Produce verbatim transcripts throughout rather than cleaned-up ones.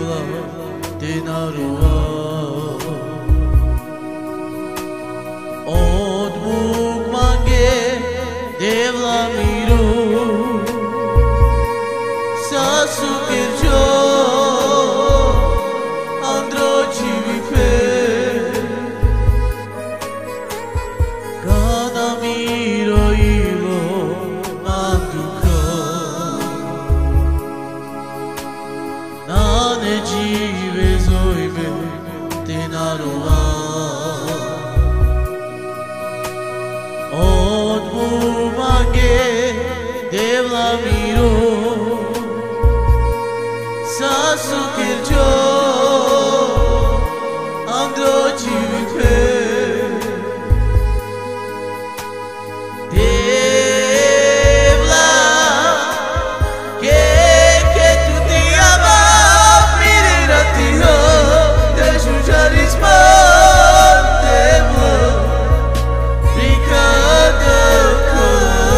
devla denarua od Bog mange devla miru sasu kerjo andro jivi pe kana miro ilo manduka nane jive zoibe denarua od Bog mange devla miru sasu kerjo andro jivi pe devla ke ke tu ti ama mire rati ho deju jarisma devla brigada ko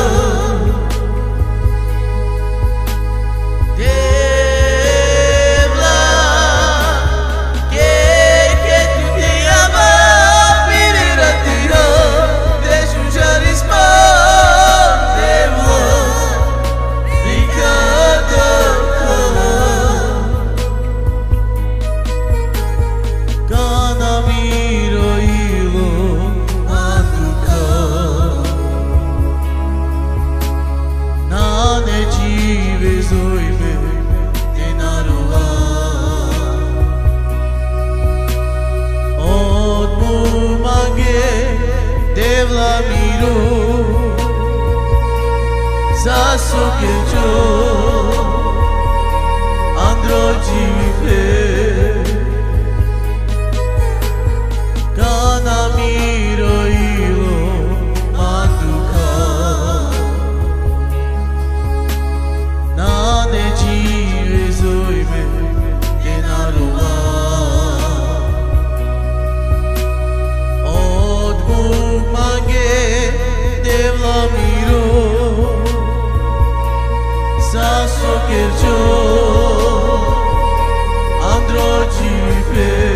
devla miru sasu kerjo andro jivi pe kana miro ilo manduka nane jive zoibe denarua od Bog mange devla miru sasu kerjo andro jivi pe